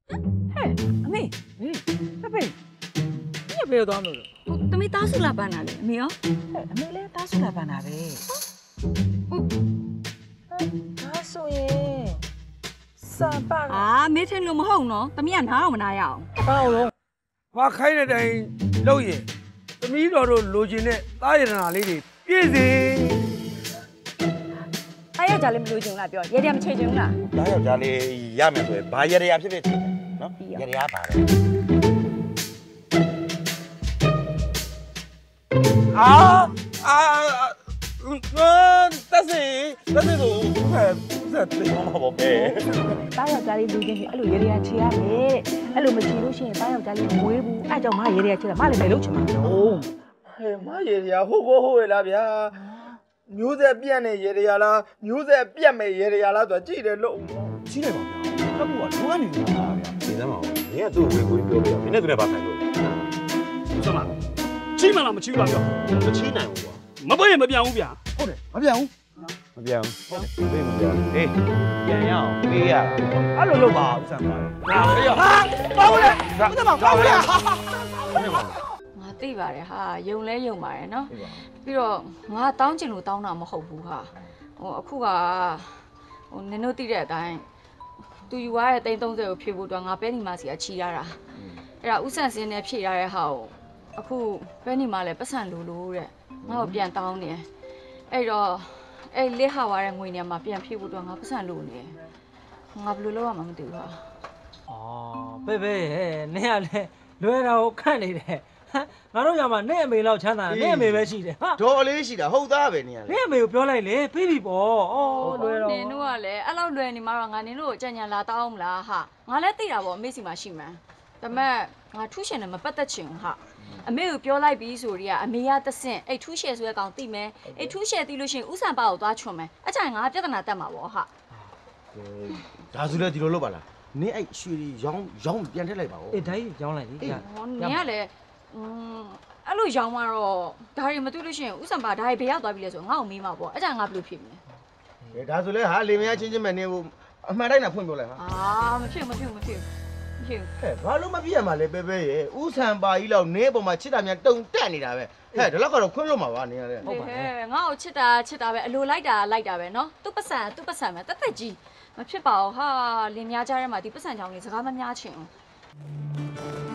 အမေဟေးဖေဖေညဘယ်သွားမလို့တမီသားစုလာပန်းလာလေအမေရောအမေလည်းတားဆူလာပန်းတာပဲဒါဆိုရင်စပန်းမေးထင်လို့မဟုတ်နော်တမီကနားအောင်မနာရအောင်ဘာလို့ဘာခိုင်းတဲ့တိုင်လုပ်ရင်သမီးတော်တို့လိုချင်တဲ့သားရတနာလေးတွေပြည့်စေအားယောက်ျားလေးမလို့ချင်လားပြောရေတံမချေချင်လားသားယောက်ျားလေးရမယ်ဆိုရင်ဘာရရဖြစ်ဖြစ်ချင်တယ်နော်ရရပါတယ်တက်စီတို့ဆက်တယ်မဟုတ်ပဲတားယောက်ျားလေးလူချင်းကြီးအဲ့လိုရေရချေရမယ်အဲ့လိုမချေလို့ရှိရင်တားယောက်ျားလေးမွေးဘူးအဲ့ကြောင့်မရေရချေတာမလည်းပဲလုပ်ချင်မှာလို့ဟဲ့မရရဟုတ်ကိုဟုတ်ရလားဗျာမျိုးဆက်ပြန့်နေရရလားမျိုးဆက်ပြန့်မဲ့ရရလားဆိုတော့ကြည့်တယ်လို့ကြီးလိုက်ပါဗျာတက်ဖို့ကလိုအပ်နေတာဗျာဒီစမ်းပါဦးမင်းကသူ့ကိုဝေကိုပြောပြမင်းနဲ့သူနဲ့ဘာဆိုင်လို့လဲစမချီးမလားမချီးဘူးလားပြောမချီးနိုင်ဘူးကွာမပွင့်ရင်မပြောင်းဘူးဗျာဟုတ်တယ်မပြောင်းဘူးမပြောင်းဟုတ်တယ်မပြောင်းဟေးပြန်ရအောင်ပေးရအဲ့လိုလုပ်ပါဥစ္စာပါဟာပေးရဟာပါဦးလေဥစ္စာပါဦးလေငါသိပါတယ်ဟာယုံလဲယုံပါတယ်နော်ပြီးတော့ငါတောင်းချင်လို့တောင်းတာမဟုတ်ဘူးဟာအခုကနင်တို့သိတဲ့အတိုင်းသူယူရတဲ့330ကိုဖြည့်ဖို့အတွက်ငါပဲနီမစီကချီရတာအဲ့ဒါဥဆန်စင်းနဲ့ဖြည့်ရတဲ့ဟာကိုအခုပဲနီမလည်းပတ်စံလိုလို့တဲ့ငါ့ကိုပြန်တောင်းနေအဲ့တော့အဲ့လက်ဟာရတဲ့ငွေနေမှာပြန်ဖြည့်ဖို့အတွက်ငါပတ်စံလိုနေငါဘယ်လိုလုပ်ရမှမသိဘူးဟာပဲပဲနင်ကလည်းလွယ်တာကိုခန့်နေတယ်ငါတို့ရမှာနဲ့အမေလောက်ချမ်းသာနဲ့အမေပဲရှိတယ်ဟာဒေါ်လေးရှိတာဟုတ်သားပဲနေရလေနဲ့အမေကိုပြောလိုက်လေပြီးပြီပေါ့လွယ်တော့နင်တို့ကလည်းအဲ့လောက်လွယ်နေမှာတော့ငါနင်တို့ကိုကြံ့ကြံ့လာတောင်းမလားဟာငါလည်းသိတာပေါ့အမေစီမှာရှိမှန်းဒါမဲ့ငါထူးရှင်နဲ့မပတ်သက်ချင်ဘူးဟာအမေကိုပြောလိုက်ပြီးဆိုရီကအမေကတဆင့်အဲ့ထူးရှယ်ဆိုတဲ့ကောင်သိမယ်အဲ့ထူးရှယ်သိလို့ရှိရင်ဥဆန်ပါကိုသွားချွန်မယ်အချိုင်ငါပြဿနာတက်မှာပေါ့ဟာဒါဆိုလည်းဒီလိုလုပ်ပါလားနင်းအဲ့ရွှေရောင်းပြန်ထည့်လိုက်ပါဦးအေးဒိုင်းရောင်းလိုက်လေနင်ကလည်းအဲ့လိုရောင်းမှာတော့ဒါတွေမသိလို့ရှိရင်ဥဆန်ပါဒါတွေဘယ်ရောက်သွားပြီလဲဆိုငါ့ကိုမေးမှာပေါ့အချိုင်ငါဘယ်လိုဖြစ်မလဲဒါဆိုလည်းဟာလေမယားချင်းချင်းမဲ့နင်းကိုအမှန်တိုင်းတာဖွင့်ပြောလိုက်ဟာမဖြစ်မဖြစ်မဖြစ်မဖြစ်ဟဲ့ဘာလို့မပြည့်ရမှာလဲပဲပဲရဲ့ဥဆန်ပါကြီးလောက်နင်းအပေါ်မှာချစ်တာများတုံတက်နေတာပဲဟဲ့ဒါလောက်ကတော့ခွင့်လို့မှာပါနင်းရတယ်ဟုတ်ပါဘူးငါ့ကိုချစ်တာပဲအလိုလိုက်တာပဲနော်သူ့ပတ်စံပဲတက်တက်ကြီးမဖြစ်ပါဘူးဟာလင်များကြားထဲမှာဒီပတ်စံချောင်းလေးစကားမများချင်ဘူး